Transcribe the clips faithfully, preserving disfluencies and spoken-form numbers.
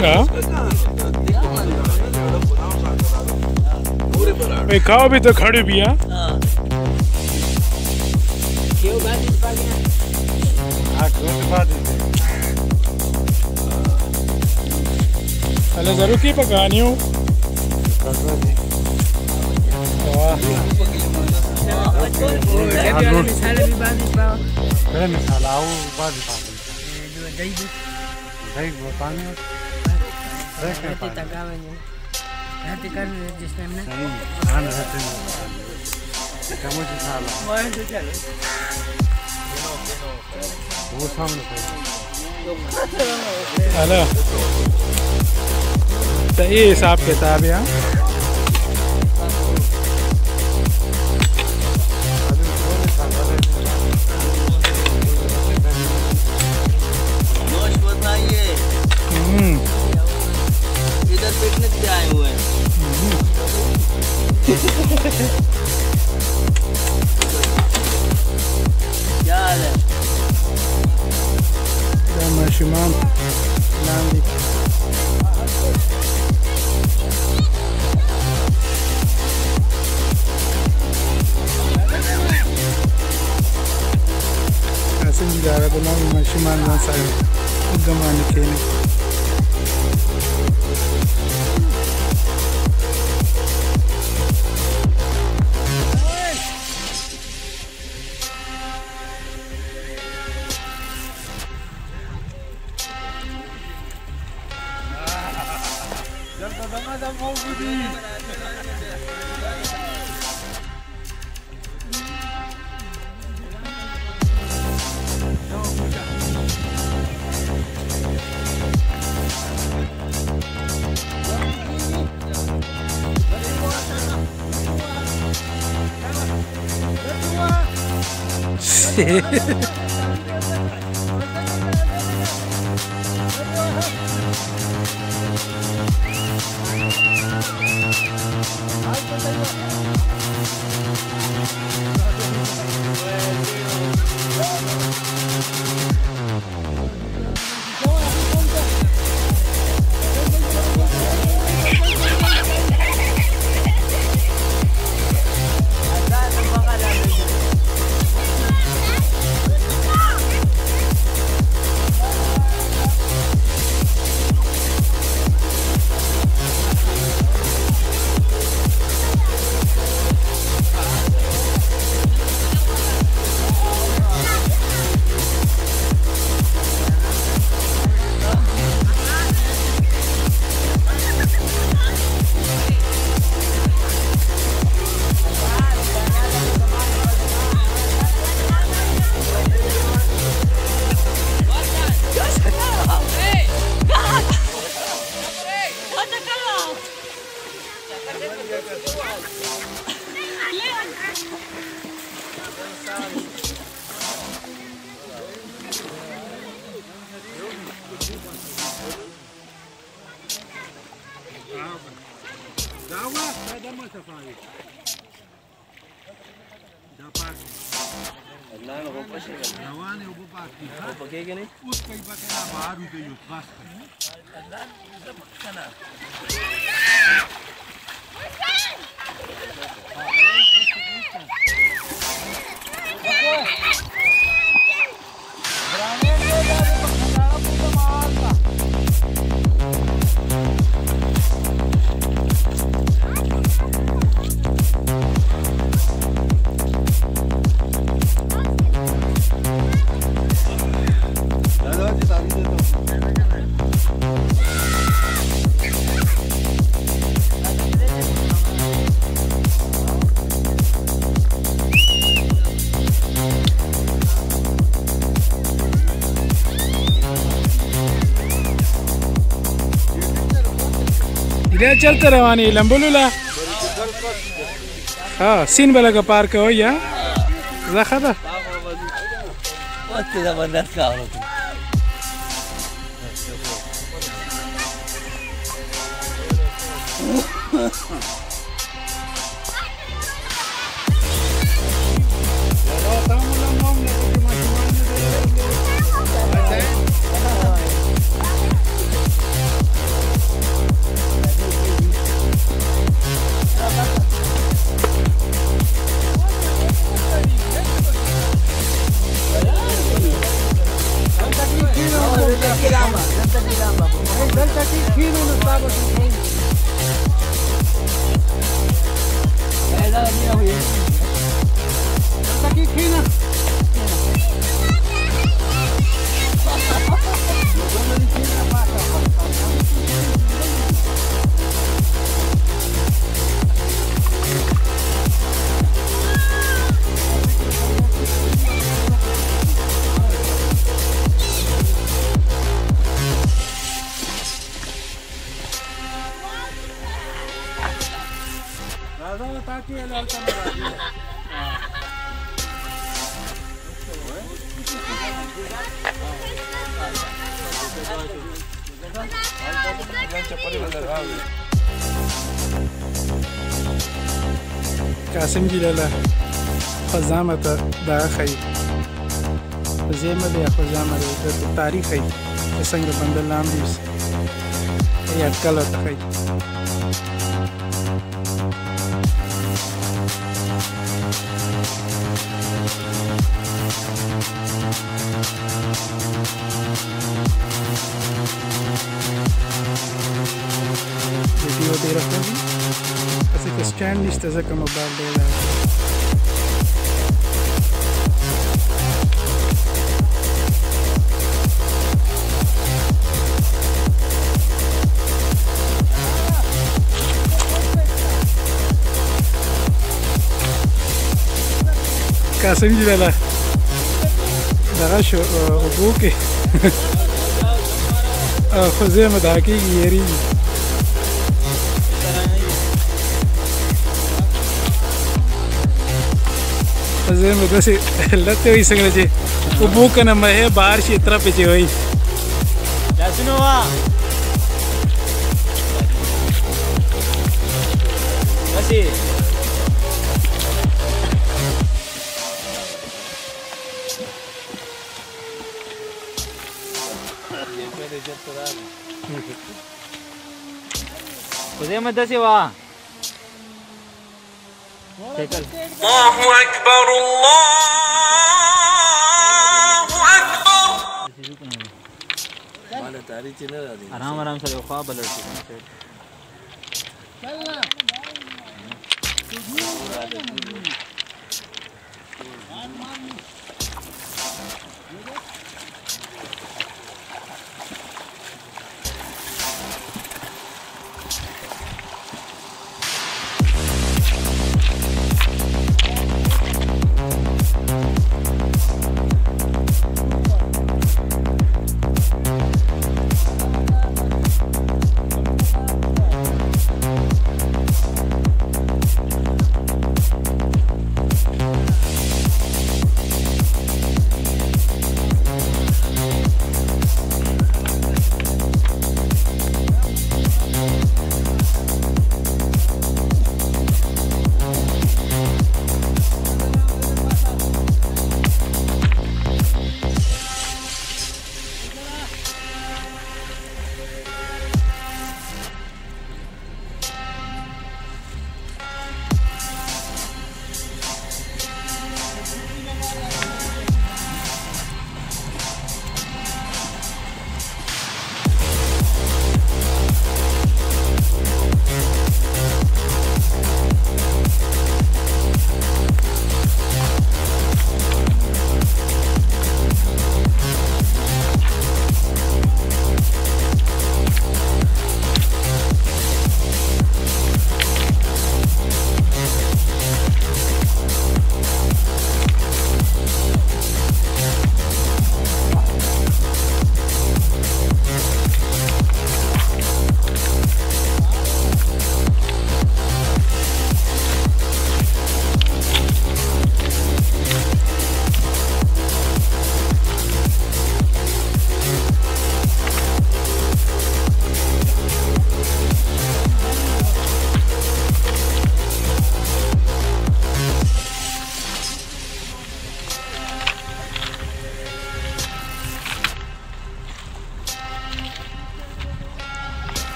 भाई खाओ भी तो खड़ी भी है। पहले जरूर की पकानी हूँ। हेलो तो ये हिसाब किताब है। इधर पिकनिक पे आए हुए हैं। क्या हाल है? माशुमान ऐसे जा रहा बना माशुमान ना सारे गमाने के लिए। इधर चलते रवानी लंबुलुला हाँ सीन वाला का पार्क हो या रखा था बहुत जबरदस्त का हो kino na tabo sa ऐसा नहीं हुई Taki kino. Raza taki el alta maravilla. قاسم جی لاله خزامه ته دا خی خزامه دی خزامه دی د تاریخي څنګه بندل نام دی یا کله ته خی ویډیو دی راځي اسی که سټاند نشته ځکه موبایل دی قاسم جی لاله دغه شو اوبو کې خو زه مې دا کېږي یېرېږي زه مې داسې لته وایي څنګه چې اوبو که نه مې بهر شي طرف چې وایي لاسونه وا بسې خدای مې داسې وا الله أكبر الله أكبر آرام آرام سره خوا بلل شي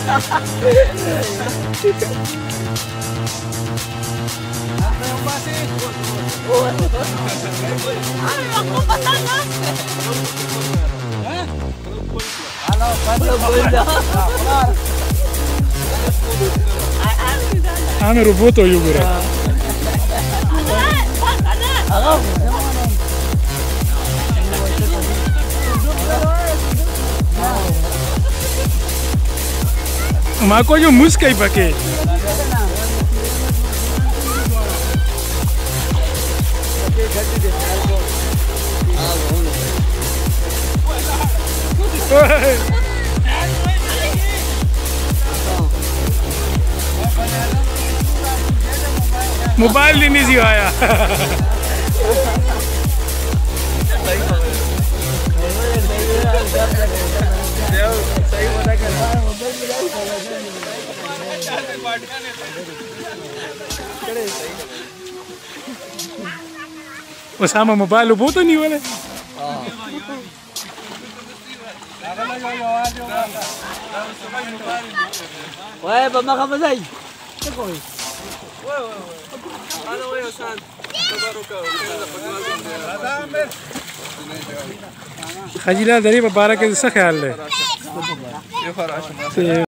Ana rubuto yubura. Mako yo música y pa' qué. Mobile नहीं सी आया Osama मोबाइल वो तो नहीं वाले Oye, papá, ¿cómo estás? ¿Qué coges? خجيلة دري ببارك إذا سخي عليه